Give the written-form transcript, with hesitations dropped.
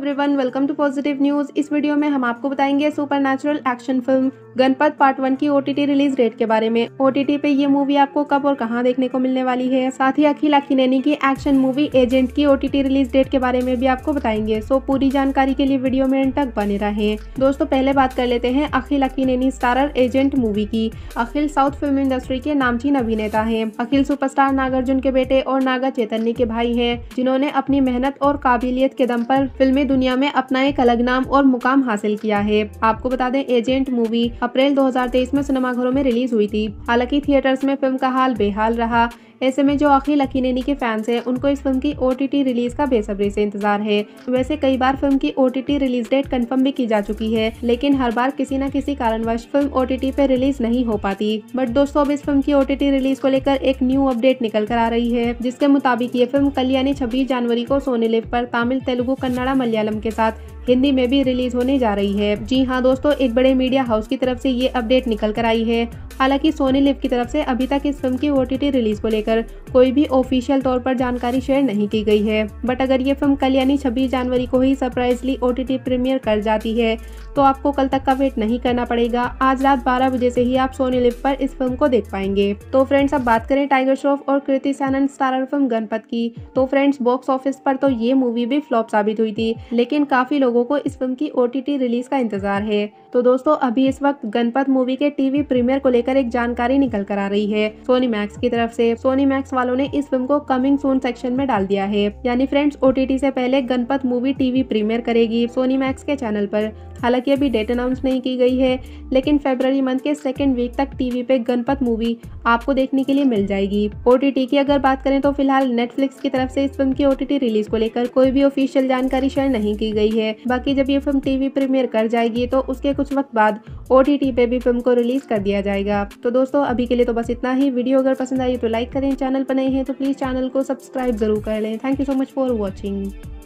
Everyone, welcome to positive news. इस video में हम आपको बताएंगे supernatural action film Ganapath part 1 की ओटीटी रिलीज डेट के बारे में। ओटीटी पे ये मूवी आपको कब और कहां देखने को मिलने वाली है। साथ ही अखिल अक्किनेनी की एक्शन मूवी एजेंट की ओटीटी रिलीज डेट के बारे में भी आपको बताएंगे। सो पूरी जानकारी के लिए वीडियो में एंड तक बने रहें। दोस्तों, पहले बात कर लेते हैं Akhil Akkineni starrer agent movie की। अखिल साउथ फिल्म इंडस्ट्री के नामचीन अभिनेता है। अखिल सुपरस्टार नागार्जुन के बेटे और नागा चैतन्य के भाई है, जिन्होंने अपनी मेहनत और काबिलियत के दम पर फिल्मी दुनिया में अपना एक अलग नाम और मुकाम हासिल किया है। आपको बता दें, एजेंट मूवी अप्रैल 2023 में सिनेमाघरों में रिलीज हुई थी। हालांकि थिएटर्स में फिल्म का हाल बेहाल रहा। ऐसे में जो अखिल अक्किनेनी के फैंस हैं, उनको इस फिल्म की ओटीटी रिलीज का बेसब्री से इंतजार है। वैसे कई बार फिल्म की ओटीटी रिलीज डेट कंफर्म भी की जा चुकी है, लेकिन हर बार किसी न किसी कारणवश फिल्म ओटीटी पे रिलीज नहीं हो पाती। बट दोस्तों, अब इस फिल्म की ओटीटी रिलीज को लेकर एक न्यू अपडेट निकल कर आ रही है, जिसके मुताबिक ये फिल्म कल यानी 26 जनवरी को सोनी लिव पर तमिल, तेलुगु, कन्नड़ा, मलयालम के साथ हिंदी में भी रिलीज होने जा रही है। जी हाँ दोस्तों, एक बड़े मीडिया हाउस की तरफ से ये अपडेट निकल कर आई है। हालांकि सोनी लिव की तरफ से अभी तक इस फिल्म की ओटीटी रिलीज को लेकर कोई भी ऑफिशियल तौर पर जानकारी शेयर नहीं की गई है। बट अगर ये फिल्म कल यानी 26 जनवरी को ही सरप्राइजली ओटीटी प्रीमियर कर जाती है, तो आपको कल तक का वेट नहीं करना पड़ेगा। आज रात 12 बजे से ही आप सोनी लिव पर इस फिल्म को देख पाएंगे। तो फ्रेंड्स, अब बात करें टाइगर श्रॉफ और कृति सैनन स्टारर फिल्म गणपत की, तो फ्रेंड्स बॉक्स ऑफिस पर तो ये मूवी भी फ्लॉप साबित हुई थी, लेकिन काफी लोगों को इस फिल्म की ओटीटी रिलीज का इंतजार है। तो दोस्तों, अभी इस वक्त गणपत मूवी के टीवी प्रीमियर को लेकर एक जानकारी निकल कर आ रही है सोनी मैक्स की तरफ से। सोनी मैक्स वालों ने इस फिल्म को कमिंग सून सेक्शन में डाल दिया है, यानी फ्रेंड्स ओटीटी से पहले गणपत मूवी टीवी प्रीमियर करेगी सोनी मैक्स के चैनल पर। हालांकि अभी डेट अनाउंस नहीं की गई है, लेकिन फरवरी मंथ के सेकंड वीक तक टीवी पे गणपत मूवी आपको देखने के लिए मिल जाएगी। ओटीटी की अगर बात करें तो फिलहाल नेटफ्लिक्स की तरफ से इस फिल्म की ओटीटी रिलीज को लेकर कोई भी ऑफिशियल जानकारी शेयर नहीं की गई है। बाकी जब ये फिल्म टीवी प्रीमियर कर जाएगी, तो उसके कुछ वक्त बाद ओटीटी पे भी फिल्म को रिलीज कर दिया जाएगा। तो दोस्तों, अभी के लिए तो बस इतना ही। वीडियो अगर पसंद आई तो लाइक करें, चैनल पर नए हैं तो प्लीज चैनल को सब्सक्राइब जरूर कर लें। Thank you so much for watching.